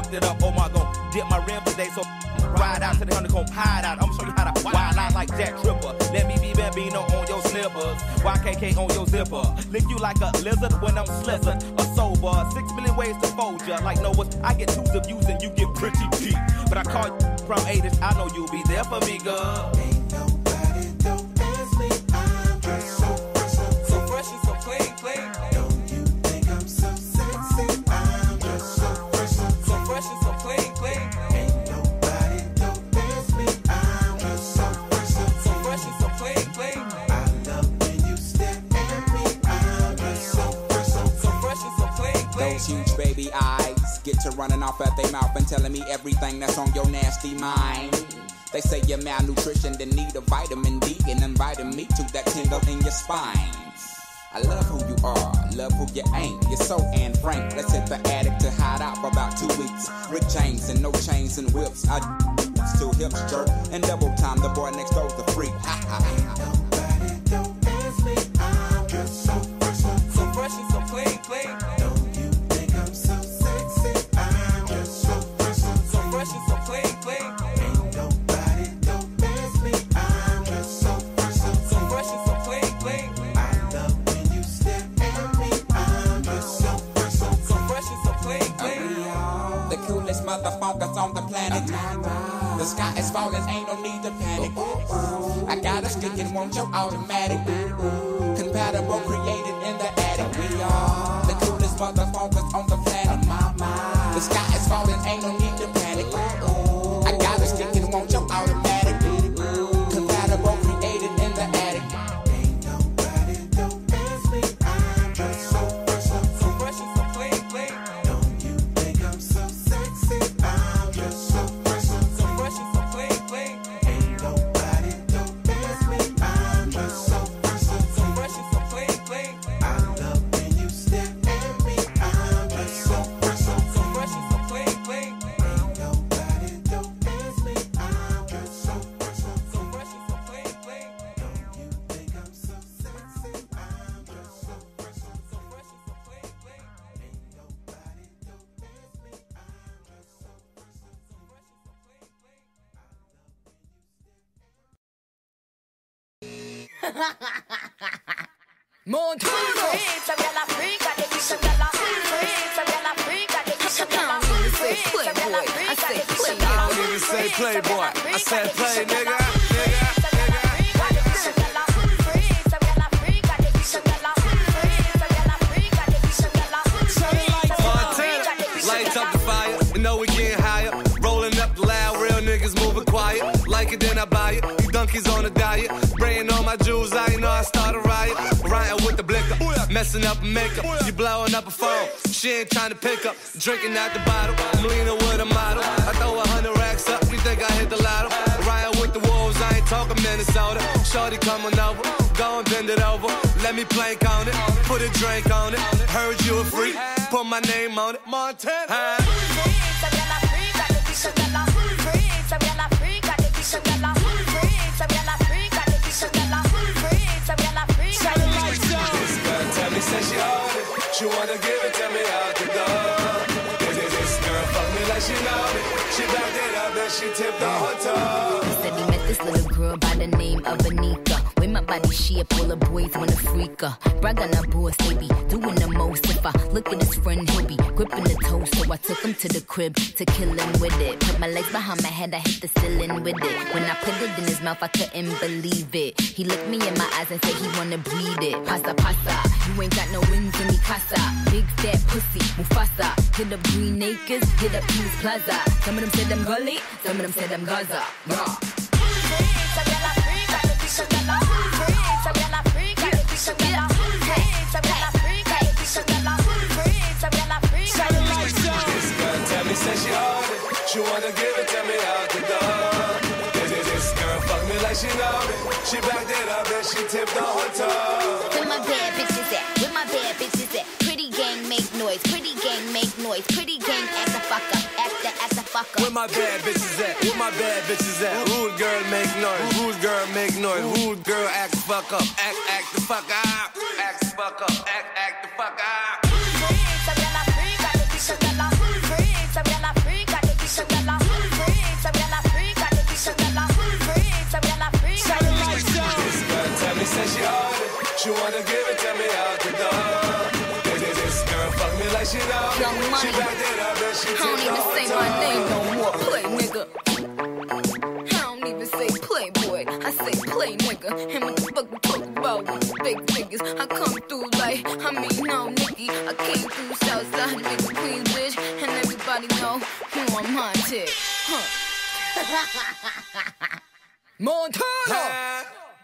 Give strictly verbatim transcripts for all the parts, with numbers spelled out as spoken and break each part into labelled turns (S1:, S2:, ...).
S1: fucked it up. Oh my god, dip my rim today, so ride out to the honeycomb, hide out. I'ma show you how to wild out like Jack Tripper. Let me be Bambino on your slippers, Y K K on your zipper. Lick you like a lizard when I'm slizzard or sober. Six million ways to fold ya. Like Noah's, I get twos of views and you get pretty deep. But I call you from eighties, I know you'll be there for me, girl.
S2: Ain't nobody don't ask me. I'm just so fresh, so fresh and so clean, clean. Don't you think I'm so sexy? I'm just so fresh, so fresh and so clean, clean. Ain't nobody don't ask me. I'm just so fresh, so fresh and so clean, clean. I love when you stare at me. I'm just so fresh, so fresh and so clean, clean.
S3: Those huge baby eyes get to running off at their mouth and telling me everything that's on your nasty mind. They say you're malnutrition, then need a vitamin D, and inviting me to that tingle in your spine. I love who you are, love who you ain't. You're so Anne Frank. Let's hit the attic to hide out for about two weeks. Rick James and no chains and whips. I still hips jerk and double time. The boy next door's the freak. Ha ha ha.
S2: Nobody don't ask me. I'm just so fresh, so fresh and so clean, clean. Don't you think I'm so sexy? I'm just so fresh, so fresh and so clean, clean. Ain't nobody don't ask me. I'm just so fresh, so fresh and so clean, clean. I love when you stare at me. I'm just so fresh, so fresh and so clean, clean.
S3: The coolest motherfuckers on the planet. The sky is falling, ain't no need to panic. I got a stick and want your automatic. Compatible, created in the attic. We are the coolest motherfuckers on the planet. The sky is falling, ain't no need to panic. I got a stick and want your automatic. Compatible, created in the attic.
S2: Ain't nobody don't ask me. I'm just so fresh, so fresh and so clean, clean. Don't you think I'm so sexy? I'm just so fresh, so fresh and so clean, clean. Ain't nobody don't ask me. I'm just so fresh, so fresh and so clean, clean. I love when you stare at me. I'm just so fresh, so fresh and so clean, clean. Ain't nobody don't ask me. I'm just so fresh, so fresh and so clean, clean. Don't you think I'm so sexy? I'm just so fresh, so fresh and so clean, clean. Ain't nobody don't ask me. I'm just so fresh, so fresh and so clean, clean.
S4: Montana.
S5: I said play. I don't even say playboy. I said play, nigga, nigga, nigga. Montana, lights up the fire. You know we getting higher. Rolling up the loud, real niggas moving quiet. Like it, then I buy it. You donkeys on a diet. Spraying on my jewels, I ain't know I started riot. Riding with the blicker, messing up a makeup. You blowing up a phone, she ain't trying to pick up. Drinking out the bottle, I'm leaning with a model. I throw a hundred racks up, you think I hit the lotto. Riding with the wolves, I ain't talking Minnesota. Shorty coming over, go and bend it over. Let me plank on it, put a drink on it. Heard you a freak, put my name on it. Montana. Huh? Said she own it, she wanna give it to me out the door. This, this, this girl fuck me like she know it. She backed it up and she tipped the whole toe.
S4: He said he met this little girl by the name of Anika. With my body shape, all the boys wanna freak her. Brag on her boss, they be doing the most. If I look at his friend, he'll be gripping the toe. So I took him to the crib to kill him with it. Put my legs behind my head, I hit the ceiling with it. When I put it in his mouth, I couldn't believe it. He looked me in my eyes and said he wanna breathe it. Pasa, pasa, you ain't got no wings in me casa. Big fat pussy, Mufasa. Hit up Green Acres, hit up Peace Plaza. Some of them said I'm gully, some of them said I'm Gaza. Raw.
S5: Said she own it, she wanna give it to me out the door. This, this, this girl fuck me like she know it. She backed it up and she tipped the whole toe.
S4: Where my bad bitches at? Where my bad bitches at? Pretty gang make noise, pretty gang make noise, pretty gang act the fuck up, act the act the fuck up.
S5: Where my bad bitches at? Where my bad bitches at? Rude girl make noise, rude girl make noise, rude girl act the fuck up, act act the fuck up, act the fuck up, act act the fuck up.
S4: money. I don't even say my name no more. Play, nigga. I don't even say playboy. I say play, nigga. And what the fuck we talk about with the big figures? I come through like, I mean, no, Nicky. I came through Southside, nigga, Queens, bitch. And everybody know who I'm haunted. Huh. Montana!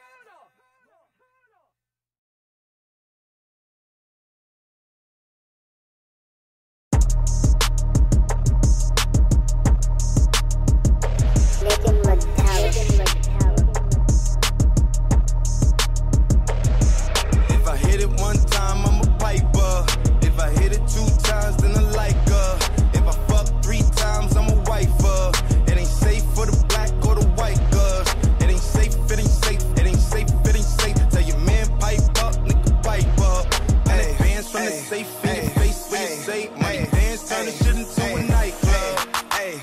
S1: If I hit it one time, I'm a piper. If I hit it two times, then I like her. If I fuck three times, I'm a wifer. It ain't safe for the black or the white girls. It ain't safe, it ain't safe, it ain't safe, it ain't safe. Tell your man pipe up, nigga pipe up. And advance from the safe in your face when you say money dance, turn the shit into a nightclub.
S6: Hey,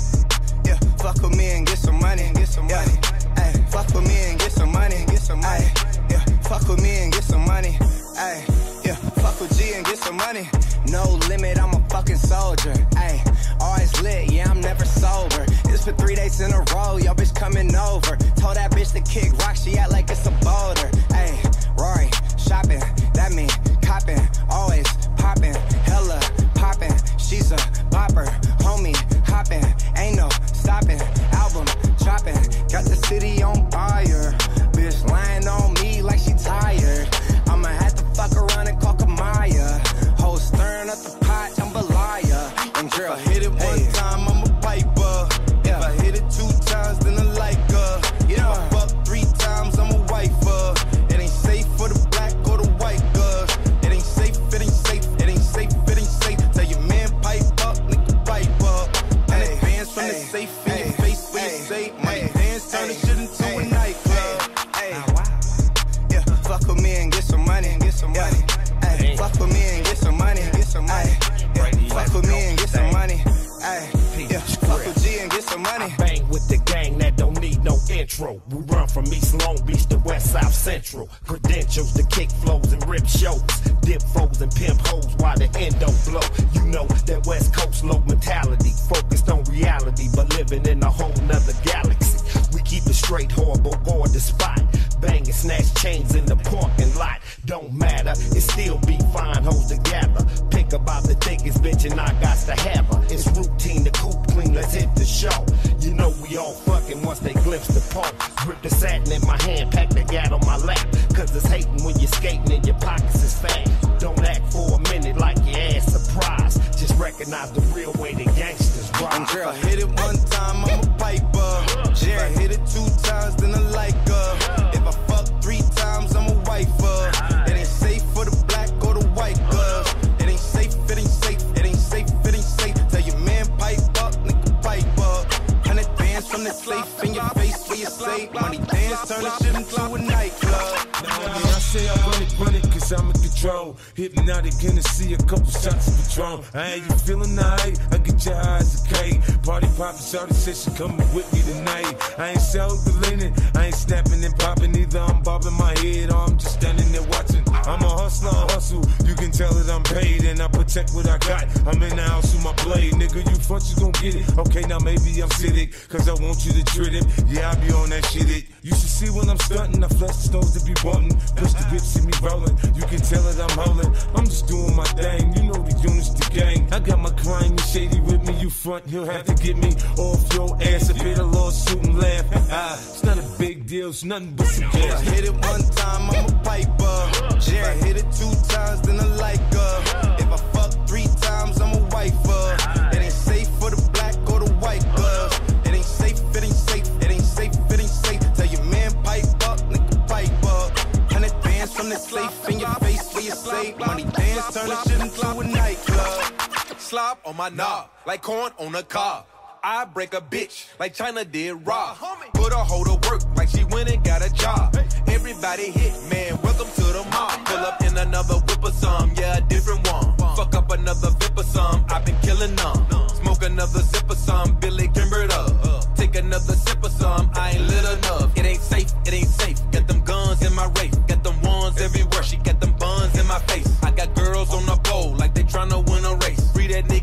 S6: yeah, fuck with me and get some money, get some money. Hey, fuck with me and get some money, get some money. Yeah, fuck with me and get some money. Hey, yeah, fuck with G and get some money. No limit, I'm a fucking soldier. Hey, always lit, yeah, I'm never sober. It's for three days in a row, yo bitch coming over. Told that bitch to kick rock, she act like it's a boulder. Hey, Rory, shopping, that mean copping, always popping, hella popping. She's a bopper, homie, hopping, ain't no stopping. Album dropping, got the city on fire. Bitch lying on me like she tired. I'ma have to fuck around and call Kamaya. Whole stirring up the pot, jambalaya. And girl,
S1: if I hit it one
S6: hey.
S1: time, I'm a piper.
S6: Yeah.
S1: If I hit it two times, then I like her.
S6: Yeah.
S1: If I fuck three times, I'm a wifer. It ain't safe for the black or the white girls. It ain't safe, it ain't safe, it ain't safe, it ain't safe. Tell your man pipe up, nigga pipe up. And
S6: Hey,
S1: advance from the
S6: hey,
S1: safe in
S6: hey,
S1: your face when
S6: hey,
S1: you say money
S6: hey,
S1: dance, turn the
S6: hey,
S1: shit into
S6: hey,
S1: a nightclub.
S6: Hey, yeah, fuck with me and get some money, and get some money. Hey, fuck with me and get some money, get some money. Yeah, fuck with me and get some money. Hey, yeah, fuck with G and get some money.
S7: I bang with the gang that don't need no intro. We run from East Long Beach to West South Central. Credentials to kick flows and rip shows. Dip foes and pimp hoes while the endo blow. You know that West Coast low mentality. Focused on reality, but living in a whole nother galaxy. We keep it straight, horrible, board the spot. Bang and snatch chains in the parking lot. Don't matter, it still be fine hoes together. Pick about the thickest bitch and I got to have her. It's routine to coop clean, let's hit the show. You know we all fucking once they glimpse the pole. Grip the satin in my hand, pack the gat on my lap. Cause it's hating when you're skating and your pockets is fat. Don't act for a minute like your ass surprised. Just recognize the real way the gangsters ride.
S6: And girl,
S1: If I hit it one time, I'm a piper. If I hit it two times, then I like her. If I fuck three times, I'm a wifer. It ain't safe for the black or the white girls. It ain't safe, it ain't safe, it ain't safe, it ain't safe. Tell your man pipe up, nigga pipe up. Hundred bands from the safe in your face where you say money dance, turn the shit into a nightclub.
S8: Yeah, I say I run it, run it, cause I'm in control. Hypnotic, gonna see a couple shots of Patron. I ain't you feeling nice, I get your eyes okay. Party poppin', shawty said she coming with me tonight. I ain't self-deleting, I ain't snapping and popping either. I'm bobbing my head or I'm just standing there watching. I'm a hustler, I hustle, you can tell that I'm paid. And I protect what I got, I'm in the house with my blade. Nigga, you front, you gon' get it. Okay, now maybe I'm sitting, cause I want you to treat it. Yeah, I be on that shit it. You should see when I'm stunting, I flex the stones to be bumping. Push the bitch, see me rolling, you can tell that I'm holding. I'm just doing my thing, you know the units, the gang. I got my crime and shady with me, you front, he'll have to get me off your ass. If hit a lawsuit and laugh, ah, it's not a big deal, it's nothing but some
S1: If I
S8: gas.
S1: hit it one time, I'm a piper. If I hit it two times, then I like her. If I fuck three times, I'm a wifer. It ain't safe for the black or the white girls. It ain't safe, it ain't safe, it ain't safe, it ain't safe. Tell your man pipe up, nigga pipe up. Hundred bands from the safe in your face where you say money dance, turn the shit into a nightclub. Slop on my knob, like corn on a cob. I break a bitch like China did Rob. Put her hoe to work like she went and got a job. Everybody hit, man, welcome to the mob. Pull up in another whip or some, yeah, a different one. Fuck up another vip or some, I've been killing them. Smoke another zip or some, Billy Kimbered up. Take another sip or some, I ain't lit enough. It ain't safe, it ain't safe. Got them guns in my race, got them ones everywhere. She got them buns in my face. I got girls on the pole like they tryna win a race. Free that nigga.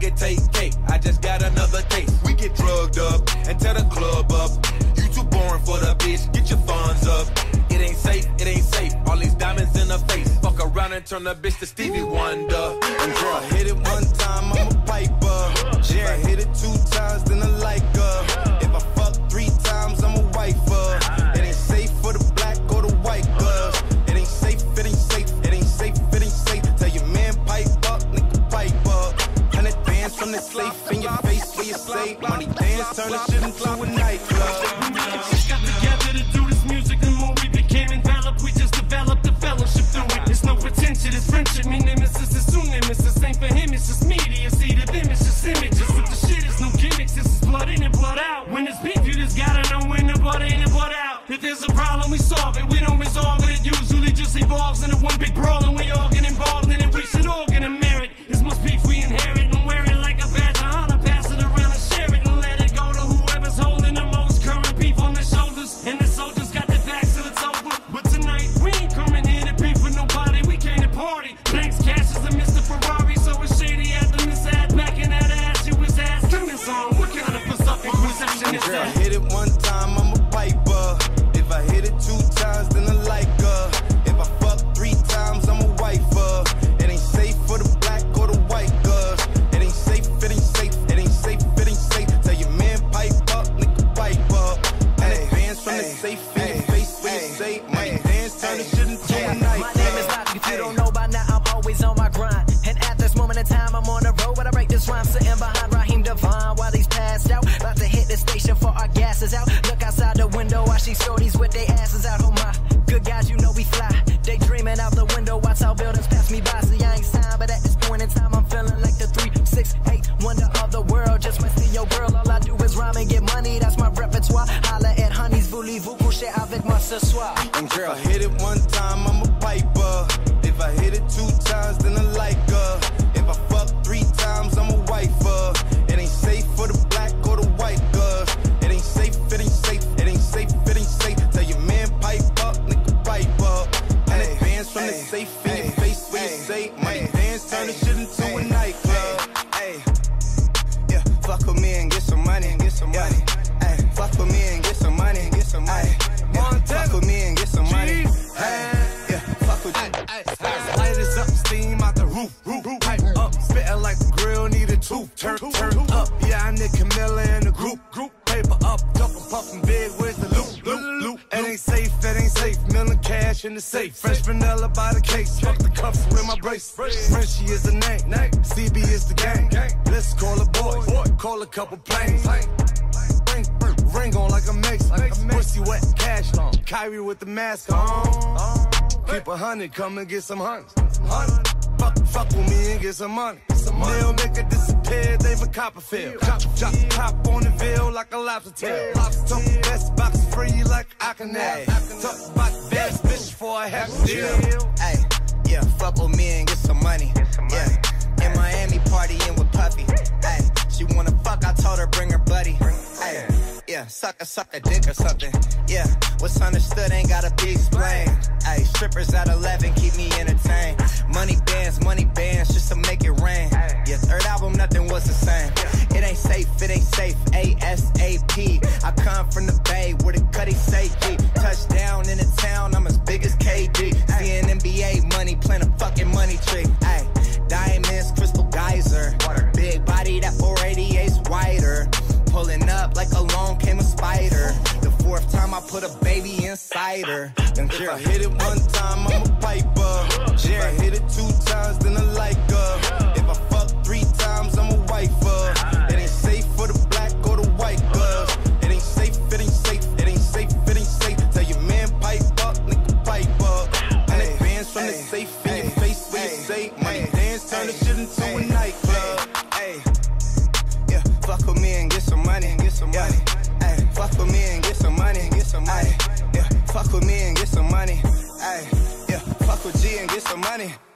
S1: nigga take cake. I just got another case. We get drugged up and tear the club up. You too boring for the bitch, get your funds up. It ain't safe, it ain't safe. All these diamonds in her face. Fuck around and turn the bitch to Stevie Wonder.
S6: And girl, I hit it one time, I'm a piper. If I hit it two times, then I like her. If I fuck three times, I'm a wifer. It ain't safe for the black or the white girls. It ain't safe, it ain't safe, it ain't safe, it ain't safe. Tell your man pipe up, nigga pipe up. Hundred bands from the safe in your face where you say money dance, turn the shit into a nightclub.
S7: Got together to do this music, the more we became enveloped, we just developed a fellowship through it. It's no pretension, it's friendship. Me nemesis is soon nemesis. Ain't for him, it's just media. See to them, it's just images. With the shit, it's no gimmicks. This is blood in and blood out. When it's beef, you just gotta know when the blood in and blood out. If there's a problem, we solve it. We don't resolve it. It usually just evolves into one big brawl, and we all get involved in it. We should all get a merit. It's much beef we inherit and wear it like a badge of honor. Pass it around and share it and let it go to whoever's holding the most current beef on their shoulders. And the soldiers got their backs till it's over. But tonight, we ain't coming here to beef with nobody. We came to party. Thanks, Cash is a Mister Ferrari, so it's shady after Miss Ad back in that ass. You was ass coming on. What kind of perception perception is
S6: Girl, I
S7: that?
S6: hit it one time, I'm a piper. If I hit it two times, then I like her. If I fuck three times, I'm a wifer. It ain't safe for the black or the white girls. It ain't safe, it ain't safe, it ain't safe, it ain't safe. Tell your man pipe up, nigga pipe up. And advance from the safe in your face where you say money dance, turn the shit into a nightclub.
S9: My name is Loco, if you don't know by now, I'm always on my grind. And at this moment in time, I'm on the road, but I break this rhyme sitting behind Raheem Devine while he's passed out. About to hit the station for our gas is out. Look outside the window, I see shorties with their asses out. Oh my, good guys, you know we fly. They dreaming out the window, watch how buildings pass me by. See, I ain't signed, but at this point in time, I'm feeling like the three six eight wonder of the world. Just might see your girl, all I do is rhyme and get money, that's my repertoire. Holla at honeys, voulez-vous coucher avec moi ce soir?
S6: And girl, I hit it one time, I'm a piper. If I hit it two times, then I like her. If I fuck three times, I'm a wifer. It ain't safe for the black or the white girls. It ain't safe, it ain't safe, it ain't safe, it ain't safe. Tell your man pipe up, nigga pipe up. And advance from the safe in your face where you say money dance, turn the shit into a nightclub. Hey, yeah, fuck with me and get some money, and get some money. Hey, fuck with me and get some money, and get some money. Yeah, fuck with me and get some money. Hey, yeah, fuck with me.
S5: Light is up, steam out the roof, roof, pipe up, spitting like the grill need a tooth. Turn, turn up, yeah, I need Camilla in the group, group. Paper up, jumping, puffing big, where's the loop, loop, loop. It ain't safe, it ain't safe, million cash in the safe. Fresh vanilla by the case, fuck the cuffs with my brace. Frenchie is the name, C B is the gang. Let's call a boy, call a couple planes. Ring, ring on like a mace, pussy wet, cash on. Kyrie with the mask on. Keep a hundred, come and get some hunts. Fuck, fuck with me and get some money. They'll make it disappear, they for Copperfield. Chop, chop, pop on the veil like a lobster tail. Lobster talk, best box free like I can have. Talk about the best bitch for a half deal.
S6: Hey, yeah, fuck with me and get some money. Yeah, in Miami partying with Puffy. Hey, she wanna fuck, I told her bring her buddy. Hey, yeah, suck a suck a dick or something. Yeah, what's understood ain't gotta be explained. Hey, strippers at eleven keep me entertained. Money bands, money bands, just to make it rain. Yeah, third album, nothing was the same. It ain't safe, it ain't safe, A S A P. I come from the Bay where the Cuddy say G. Touchdown in the town, I'm as big as K D. Seeing N B A money, playing a fucking money trick. Ay, diamonds, crystal geyser. Big body, that four eighty-eight's wider. Pulling up like along came a spider. The fourth time I put a baby inside her. If I hit it one time, I'm a piper. If I hit it two times, then I like her. If I fuck three times, I'm a wifer. It ain't safe for the black or the white girls. It ain't safe, it ain't safe, it ain't safe, it ain't safe. Tell your man pipe up, nigga pipe up. And advance from the safe in your face where you say money dance, turn the shit into a nightclub. Hey, yeah, fuck with me and get some money, and get some money. Hey, fuck with me and get some money, and get some money. Yeah, fuck with me and get some money. Ay, yeah, fuck with G and get some money.